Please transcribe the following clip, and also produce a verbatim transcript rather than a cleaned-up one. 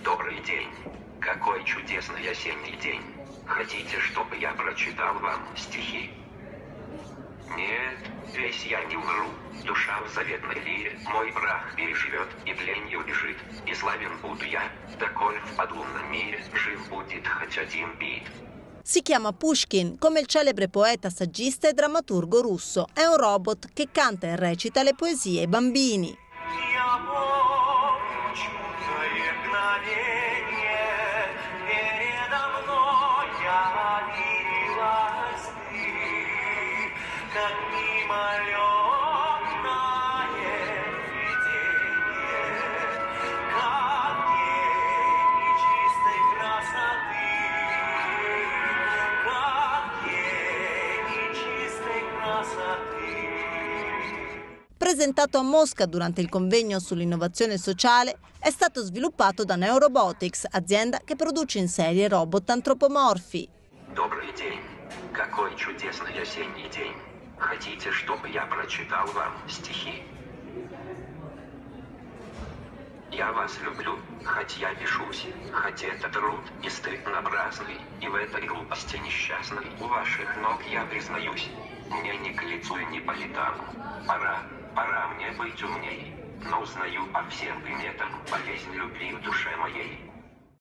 Добрый день. Какой чудесный осенний день. Хотите, чтобы я прочитал вам стихи? Нет, весь я не умру. Душа в заветной лире мой прах переживет и тленью бежит. И славен буду я, такой в подлунном mire, жив будет хоть один бит. Si chiama Pushkin, come il celebre poeta, saggista e drammaturgo russo. È un robot che canta e recita le poesie ai bambini. Presentato a Mosca durante il convegno sull'innovazione sociale, è stato sviluppato da Neurobotics, azienda che produce in serie robot antropomorfi. Добрый день. Какой чудесный осенний день. Хотите, чтобы я прочитал вам стихи? Я вас люблю, хоть я бешусь, хоть это труд и стыд напрасный, и в этой глупости несчастной у ваших ног я признаюсь. Мне ни к лицу и ни по летам. Пора, пора мне быть умней, но узнаю по всем приметам болезнь любви в душе моей.